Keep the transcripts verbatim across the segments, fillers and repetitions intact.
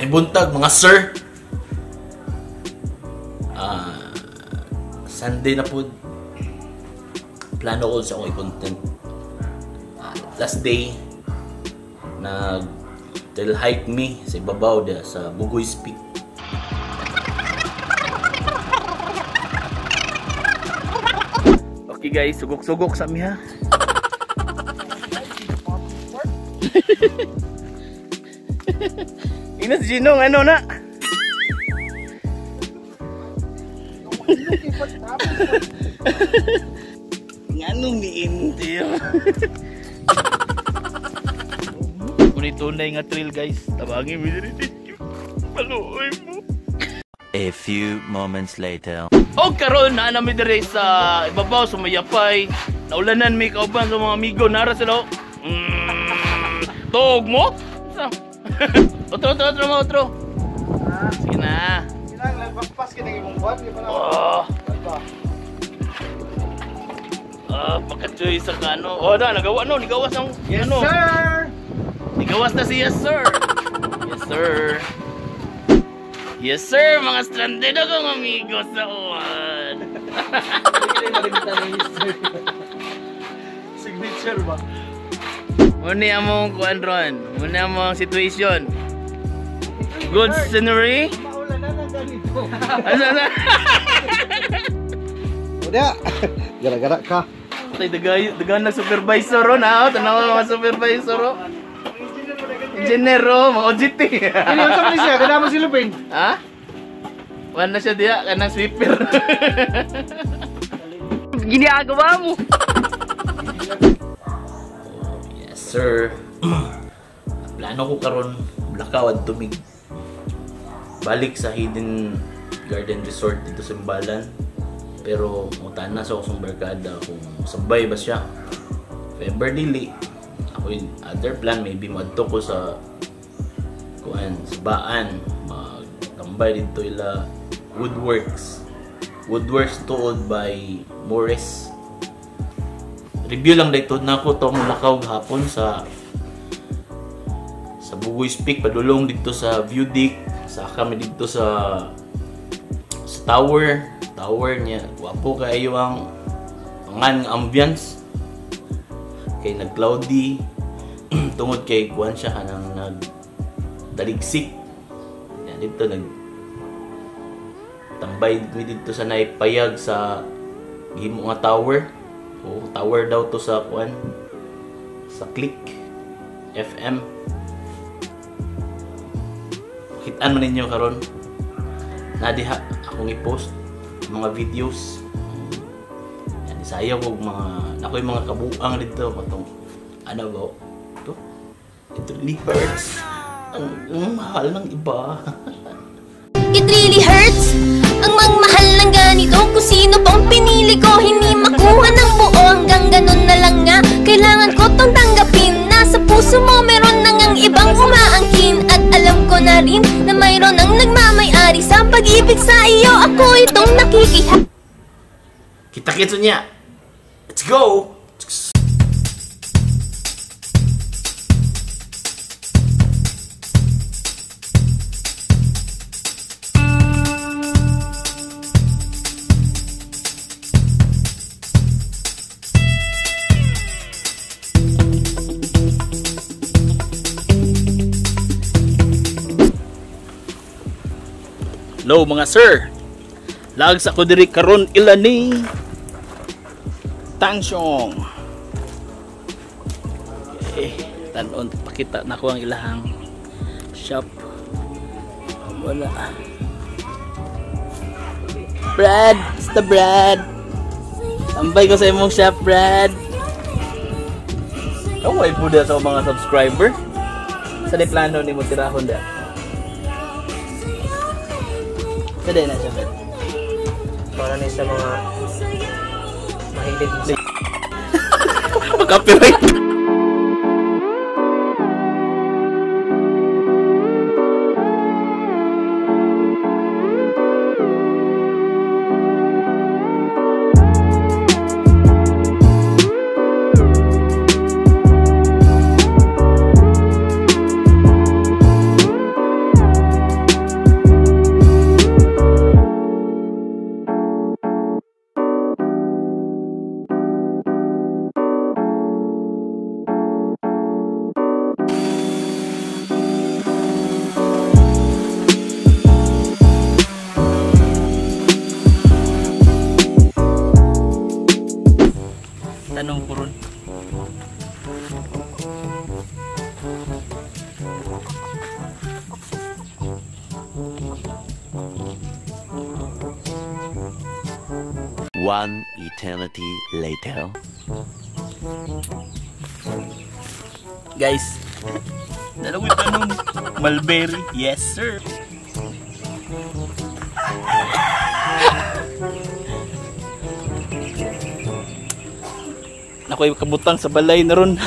buntag mga sir. Uh, Sunday na po. Plano ko sa akong content. Uh, last day nag trail hike me sa ibabaw da sa Bugoy Peak. Okay guys, sugok-sugok sa mi ha. Inas Ginong ano na? Nganong niinti yun? Kung tunay nga trail guys, tabangin mo dito. Paluoy mo. A few moments later. O karon na namin dire sa ibabaw sa Mayapay. Naulanan mi kauban sa mga amigo nara sila. Mm, tog mo? Otro, otro, otro, otro. Sige na. Ilang lagpas ka nang imong buwan, di ba na? Oh. Ah, pagka-choy sa kano. Oh, na nagawa no, nigawas ang Yes, ano. sir. Nigawas na si yes, sir. Yes, sir. Yes, sir, mga stranded akong amigo sa uwan. Signature ba? Muna among kuan ron. Muna among situation. Good scenery. Maulan na lang ganito. Asa na? Udah. Gara-gara ka. Tay dagay dagan na supervisor ron ha. Tanaw mga supervisor ro. Engineer ro, mga O G T. Ano sa Malaysia? Kada mo si Lupin. Ha? Wan na siya diya kanang sweeper. Ginagawa mo. Yes, sir. Plano ko karon Blakawan tumig. Balik sa Hidden Garden Resort dito sa Imbalan. Pero mutan na sa akong barkada kung sabay ba siya. If ever dili, ako yung other plan, maybe madto ko sa kuan, sa Baan, magtambay dito ila Woodworks. Woodworks tuod by Morris. Review lang dito na ako tong lakaw hapon sa sa Bugoy Peak, padulong dito sa view deck, sa kami dito sa sa tower. Tower niya, wapo kayo ang pangan ambience. Kay nag-cloudy tungod kay kuan siya kanang nagdaligsik. Yan dito nag tambay dito sa naipayag sa gihimo nga tower. O tower daw to sa kuan sa Click F M. Kitaan man ninyo karon. Nadiha akong i-post mga videos. Yan, isayaw ko mga ako'y mga kabuang dito katong ano ba ito? It really hurts. Ang, ang mahal ng iba. It really hurts. Ang magmahal ng ganito. Kung sino pang pinili ko, hindi makuha ng buo. Hanggang ganun na lang nga. Kailangan ko tong tanggapin. Nasa puso mo meron nang ang ibang umaangkin. At alam ko na rin na mayroon ang nagmamay-ari sa pag-ibig sa iyo. Ako itong nakikiha. Kita-kita niya. Let's go! Hello mga sir. Laag sa ko diri karon ilani. Tangsyong. Okay, tanon pakita na ko ang ilahang shop. Wala. Brad, basta Brad. Tambay ko sa imong shop, Brad. Kaway po da sa mga subscriber. Sa di plano ni mo tirahon da. Sada na siya, Brad. Para na sa mga mahilig sa Mag-copyright. One eternity later. Guys, dalawang tanong. Mulberry. Yes, sir. Ako'y kabutang sa balay na ron.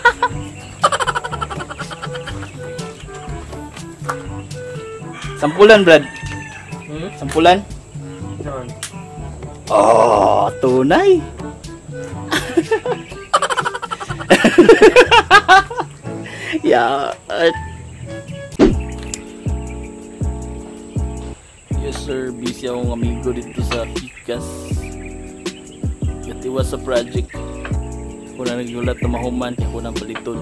Sampulan, Brad. Hmm? Sampulan? Saan? Oh, tunay. Yeah. Yes, sir. Busy akong amigo dito sa Kikas. Katiwas sa project. Ako na nagulat na mahuman. Ako na paliton.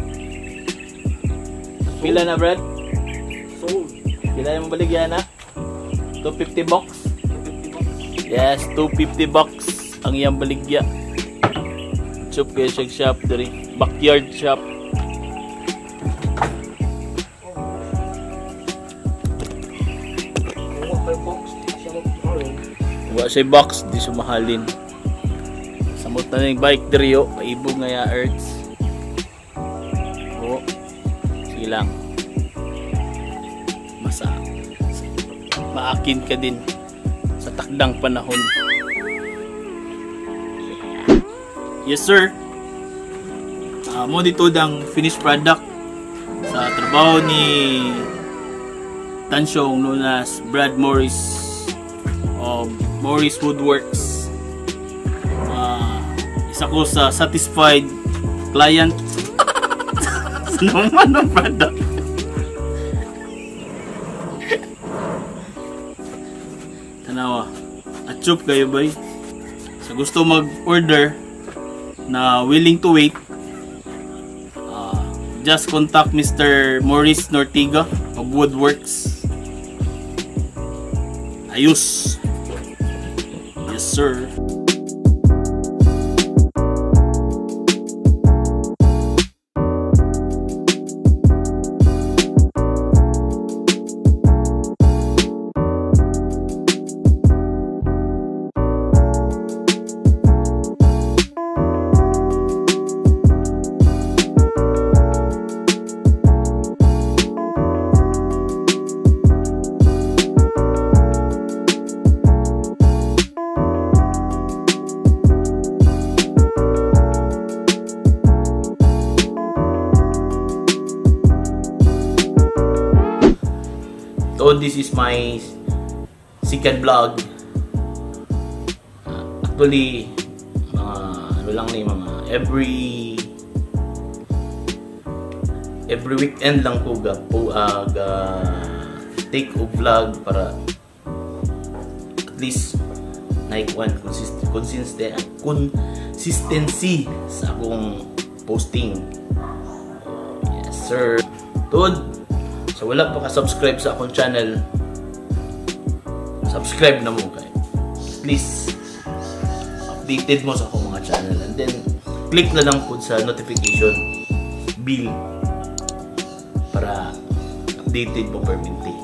Pila na, Brad? Sold. Pila yung baligyan na? two fifty box? Yes, two fifty box ang iyang baligya. Shop kayo siya shop dari. Backyard shop. Wa siya box, di siya mahalin. Samot na yung bike dari o. Paibog nga ya Hurtz. O. Sige lang. Masa. Maakin ka din sa takdang panahon. Yes, sir. Uh, mo dito dang finished product sa trabaho ni Tansyong known as Brad Morris of Morris Woodworks. Uh, isa ko sa satisfied client sa naman ng product. Tanawa, atsup kayo ba? Sa gusto mag-order na willing to wait, uh, just contact Mister Morris Nortiga of Woodworks. Ayos. Yes, sir. So this is my second vlog. Uh, actually, mga ano lang ni mga every every weekend lang ko ga po uh, ga take o vlog para at least like one consistent consistent consistency sa akong posting. Yes, sir.Tud. So wala pa ka-subscribe sa akong channel, subscribe na mo kayo. At least updated mo sa akong mga channel, and then click na lang po sa notification bell para updated mo permanently.